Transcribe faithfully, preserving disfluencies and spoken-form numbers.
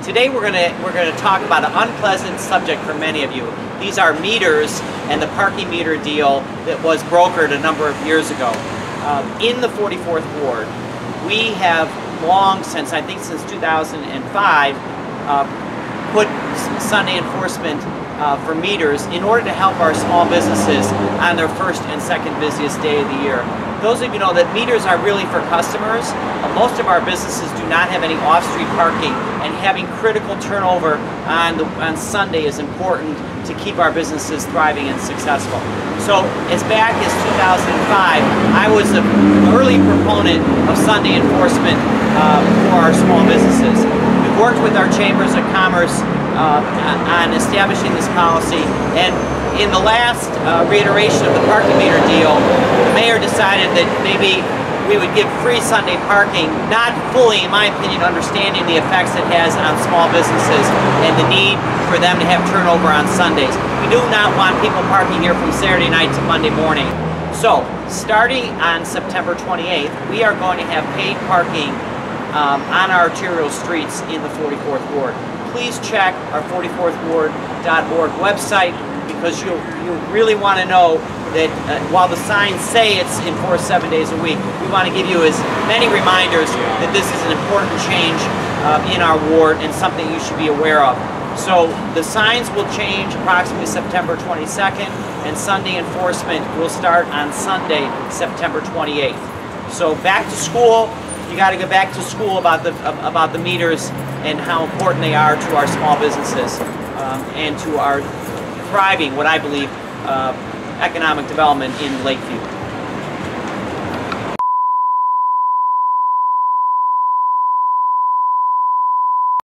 Today we're going to we're going to talk about an unpleasant subject for many of you. These are meters and the parking meter deal that was brokered a number of years ago. Um, in the forty-fourth Ward, we have long since, I think since two thousand five, uh, put Sunday enforcement uh, for meters in order to help our small businesses on their first and second busiest day of the year. Those of you know that meters are really for customers. Uh, most of our businesses do not have any off-street parking, and having critical turnover on, the, on Sunday is important to keep our businesses thriving and successful. So as back as two thousand five, I was an early proponent of Sunday enforcement uh, for our small businesses. We've worked with our chambers of commerce uh, on establishing this policy, and in the last uh, reiteration of the parking meter deal, the mayor decided that maybe we would give free Sunday parking, not fully, in my opinion, understanding the effects it has on small businesses and the need for them to have turnover on Sundays. We do not want people parking here from Saturday night to Monday morning. So, starting on September twenty-eighth, we are going to have paid parking um, on our arterial streets in the forty-fourth Ward. Please check our forty-fourth ward dot org website, because you'll, you'll really want to know that uh, while the signs say it's enforced seven days a week, we want to give you as many reminders that this is an important change uh, in our ward and something you should be aware of. So the signs will change approximately September twenty-second, and Sunday enforcement will start on Sunday, September twenty-eighth. So back to school, you got to go back to school about the, about the meters and how important they are to our small businesses um, and to our thriving, what I believe, uh, economic development in Lakeview.